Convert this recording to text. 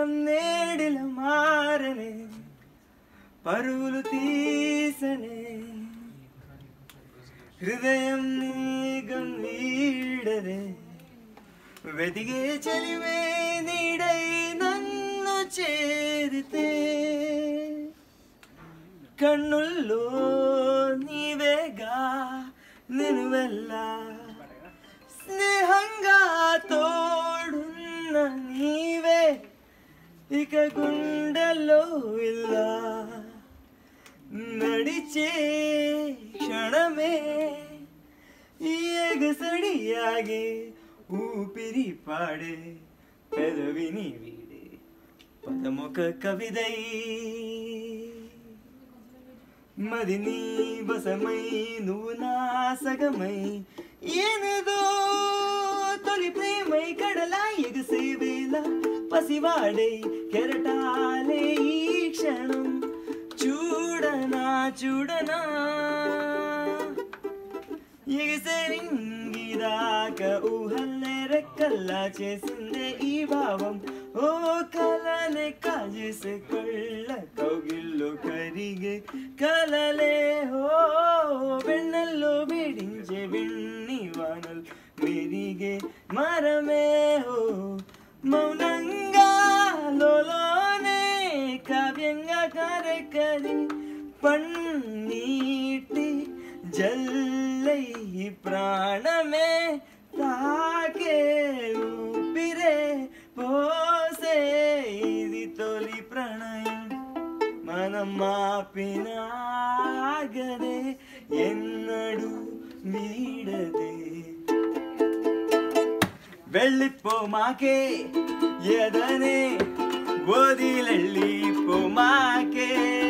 కాలం నేడిల మారనే పరుగులు తీసనే హృదయం నీగం వీడదే వెతికే చలివే నీడై నన్ను చేరితే కన్నుల్లో నీవేగా నేను వెళ్ళా స్నేహంగా తోడున్న నీవే ఇక గుండెల్లో ఇలా నడిచే క్షణమే ఈ ఎగసడియాగే ఊపిరి పాడే పెదవిని వీడే పదమొక కవిదై మది నీ వశమై నువ్వు నా సగమై ఏనదో తొలి ప్రేమై కడలా ఎగసే వేళ పసివాడై కెరటాలే ఈ క్షణం చూడనా చూడనా ఎగసరింగిదాక ఊహల్లే రెక్కల్లా చేసిందే ఈ భావం ఓ కలనే కాజేసే కళ్ళ కౌగిల్లో కరిగే కలలే ఓ వెన్నెల్లో వేడించే వెన్ని వానలు మెరిగే మరమే ఓ మౌనంగా లోనే కావ్యంగా కరెకరి పన్నీటి జల్లై ప్రాణమే తాకే ఊపిరే పోసే ఇది తొలి ప్రణయం మనం మాపినాగదే ఎన్నడు వీడదే వెళ్ళిపో మాకే ఎదనే వదిలెళ్ళిపో మాకే